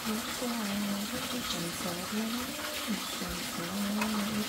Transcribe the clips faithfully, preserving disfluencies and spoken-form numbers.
Hãy subscribe cho kênh Ghiền Mì Gõ để không bỏ lỡ những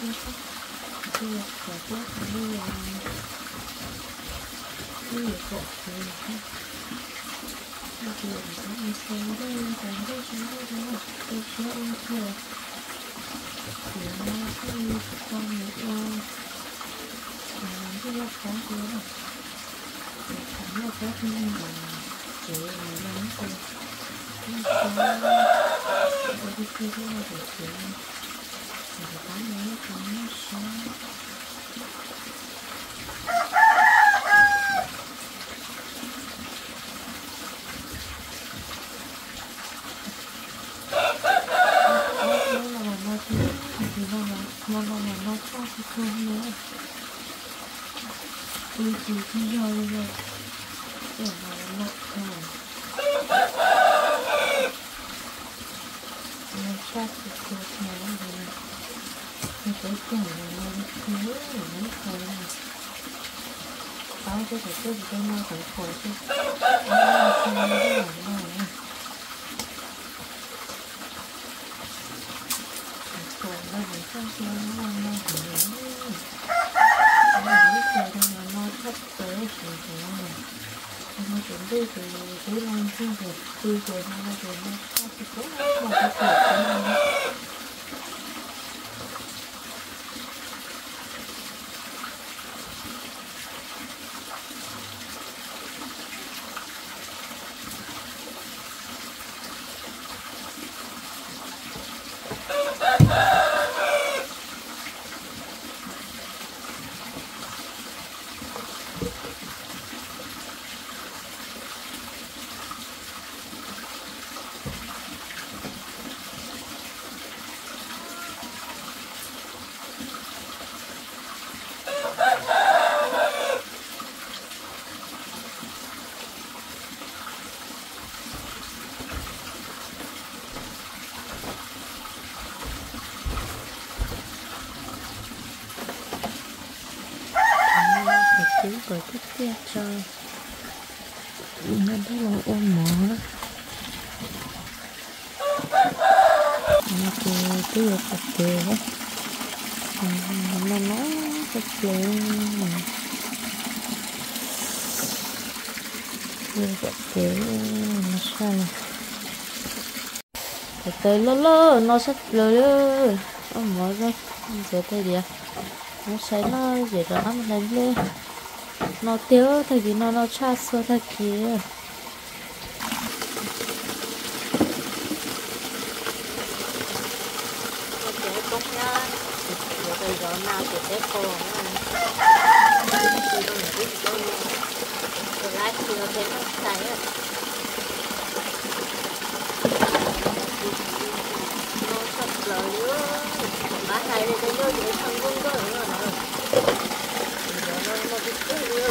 tôi chỉ đi rồi rồi để mà nó thôi nó chắc thì tôi thấy rồi nó tới cùng là nó thiếu rồi nó thôi báo cho cái tôi tôi nó phải khỏi chứ nó không có làm nào khỏi nó phải không cho nó làm nào thấp tới rồi rồi nó chuẩn bị từ cuối năm chung rồi từ rồi nó rồi nó sao thì cũng không có thể cái tiếng cười thích kia cho nên thấy là ôm mỏ đó nó kêu cứ được tập kêu đó nó nói tập kêu kêu tập kêu nó sao từ từ lơ lơ nó sắp lơ lơ ôm mỏ ra giờ thấy đi à nó sẽ nó dễ đó mình làm lên nó tiêu thay vì nó nó chát sơ thay kia cũng nhá giờ bây giờ nào thì sẽ cô rồi lại thì nó thấy nó cháy rồi nó sắp lỡ nữa má này thì cái nhớ thì thằng quân có nữa rồi nó nó bị cứ nhiều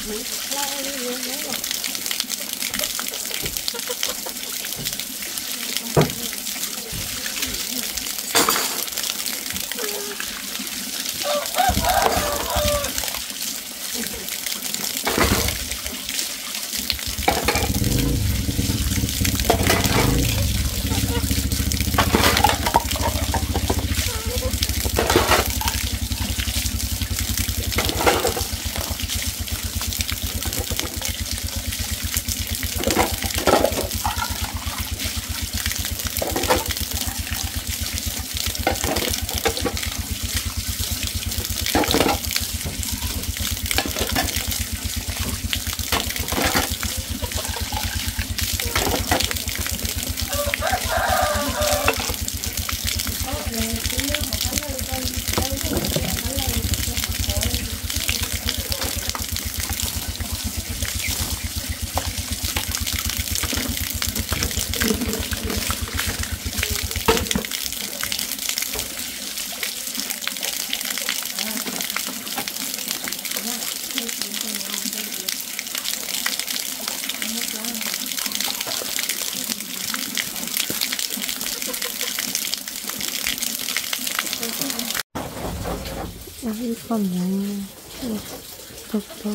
Ôi con này tốt tốt.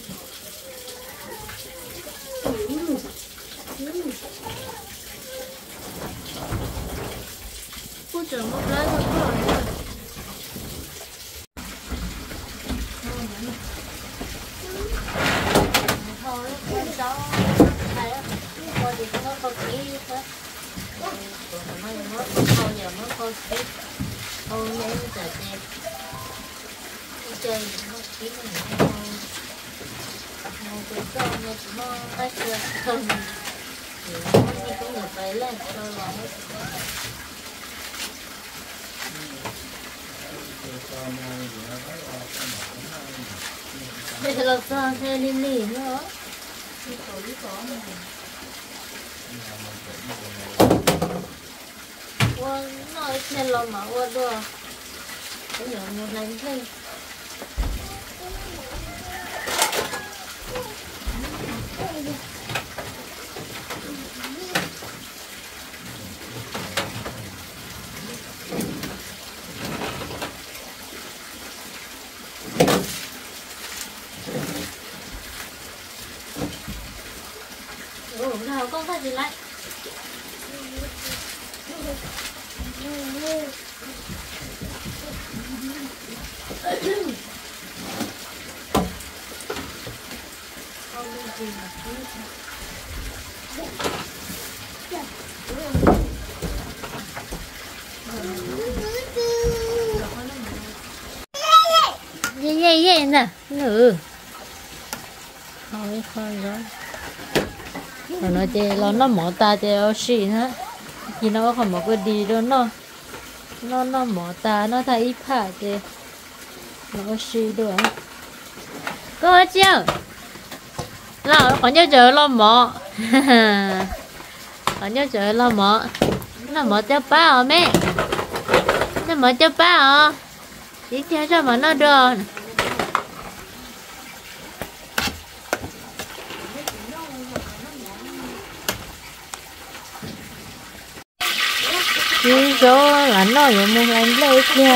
Cô chờ một lát nữa rồi. Thôi con cháu thấy con thì nó có kỹ hết. Còn mấy nó thôi giờ nó có kỹ. Thôi nhé giờ xem. Chơi nó kỹ nó thôi. Một cái con nó nó cách ra không. Thì nó như cái người phải lên cho nó hết. Bây giờ là sao xe đi nỉ nữa. Ủa, nói xe lo mà ủa đùa. Cái nhỏ một lần thôi. Ủa, nào con phải gì lại. Ye ye ye nè, nữ. Thôi thôi rồi. Rồi nó chơi nó nó mỏ ta chơi ở xí nữa. Khi nó không có cái đi đâu nó. Nó nó mỏ ta nó thay ít phá chơi. Nó có xí đâu. Cô chưa? Nó còn nhớ chờ lo mỏ. Còn nhớ chờ lo mỏ. Nó mỏ cho ba hả mẹ? Nó mỏ cho ba hả? Đi theo cho mà nó được. Đi chỗ là nó vậy một lần lấy kia.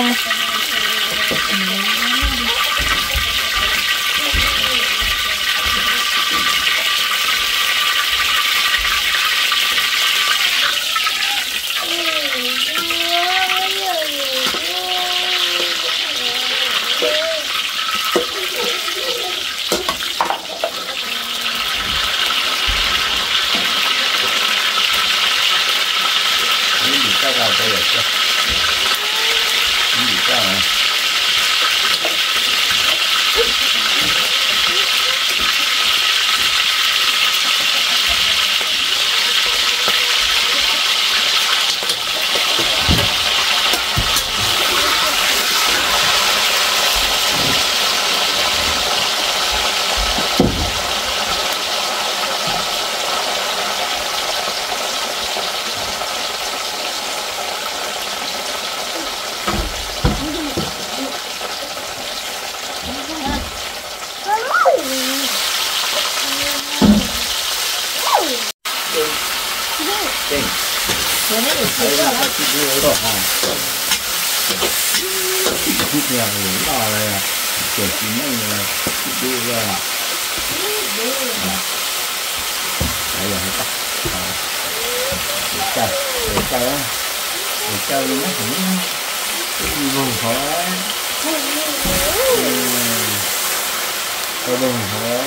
chỉ đưa đó ha chỉ theo người đó là kiểu chỉ mấy người chỉ đưa ra đây là hết để chơi để chơi á để chơi nó cũng cái buồn khổ có buồn khổ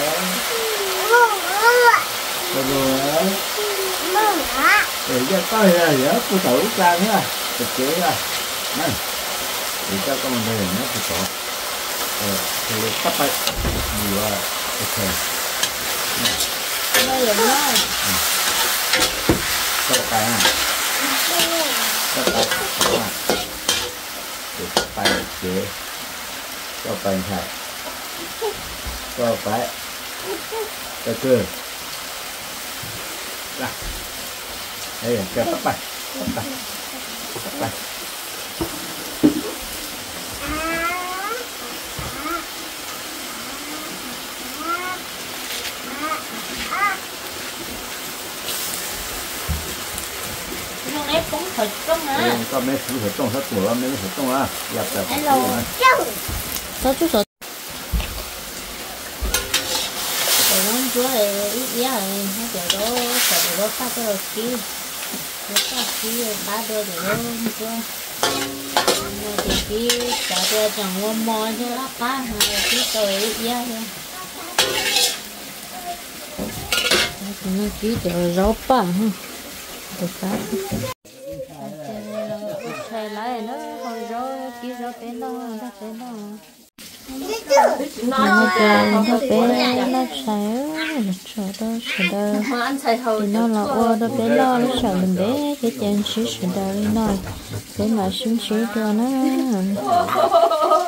có buồn để cho coi là nhớ cô tử ra nữa thực chế ra này để cho con mình đây nó thì có ờ thì tắt bay nhiều à ok đây là nó cho cái à cho cái à để tay chế cho cái này cho cái cho cười ra đây là cho tắt bay tắt bay tắt bay nó ép cũng thịt trong hả? Có mấy thứ thịt trong hết bữa mấy thịt trong á, dập dập. Hello. Sao chú sợ? Rồi nó chúa này ít giá này, nó kiểu đó sợ nó phát cho kí, nó phát kí ba đôi thì nó chúa. Nó thì kí cả cho chẳng mua mò cho lát phá, mà kí tôi ít giá thôi. Nó kí cho rau pa ha, được phát. Thầy lại nó hồi rồi kia rồi bé nó nó bé nó nó chơi nó bé nó xài nó sợ đó sợ đó thì nó là ô nó bé lo nó sợ mình bé cái chân xíu sợ đó đi nói bé mà xíu xíu cho nó